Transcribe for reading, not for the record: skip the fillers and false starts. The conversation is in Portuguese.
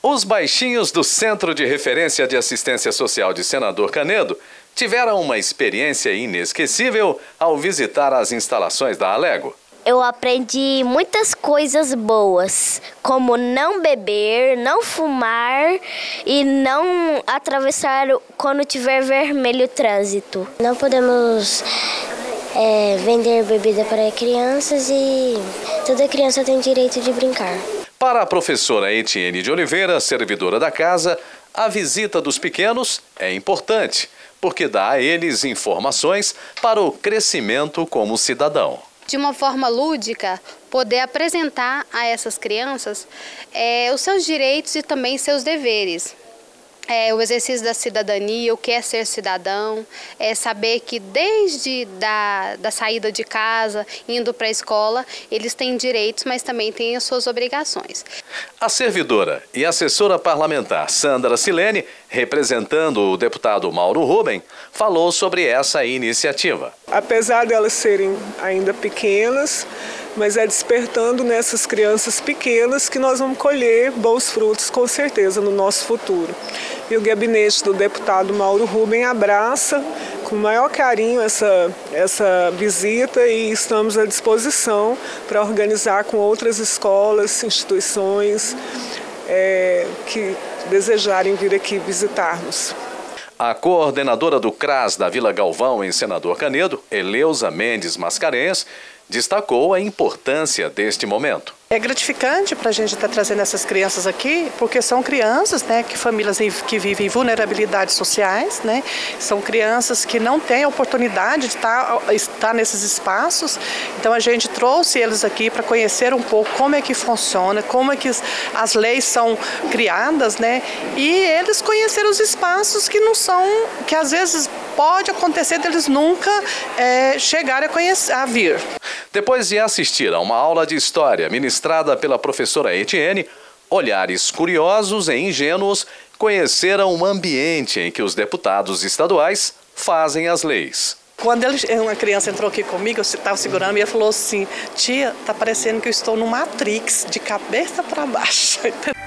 Os baixinhos do Centro de Referência de Assistência Social de Senador Canedo tiveram uma experiência inesquecível ao visitar as instalações da Alego. Eu aprendi muitas coisas boas, como não beber, não fumar e não atravessar quando tiver vermelho o trânsito. Não podemos vender bebida para crianças e toda criança tem direito de brincar. Para a professora Etienne de Oliveira, servidora da casa, a visita dos pequenos é importante, porque dá a eles informações para o crescimento como cidadão. De uma forma lúdica, poder apresentar a essas crianças os seus direitos e também seus deveres. O exercício da cidadania, o que é ser cidadão, saber que desde da saída de casa, indo para a escola, eles têm direitos, mas também têm as suas obrigações. A servidora e assessora parlamentar Sandra Silene, representando o deputado Mauro Rubem, falou sobre essa iniciativa. Apesar de elas serem ainda pequenas, mas é despertando nessas crianças pequenas que nós vamos colher bons frutos, com certeza, no nosso futuro. E o gabinete do deputado Mauro Rubem abraça com o maior carinho essa visita e estamos à disposição para organizar com outras escolas, instituições que desejarem vir aqui visitar-nos. A coordenadora do CRAS da Vila Galvão, em Senador Canedo, Eleusa Mendes Mascarenhas, destacou a importância deste momento. É gratificante para a gente estar trazendo essas crianças aqui, porque são crianças, que famílias que vivem vulnerabilidades sociais, são crianças que não têm a oportunidade de estar nesses espaços. Então a gente trouxe eles aqui para conhecer um pouco como é que funciona, como é que as leis são criadas, e eles conheceram os espaços que não são, que às vezes pode acontecer deles nunca chegarem a vir. Depois de assistir a uma aula de história ministrada pela professora Etienne, olhares curiosos e ingênuos conheceram o ambiente em que os deputados estaduais fazem as leis. Quando uma criança entrou aqui comigo, eu estava segurando e ele falou assim: tia, tá parecendo que eu estou no Matrix, de cabeça para baixo.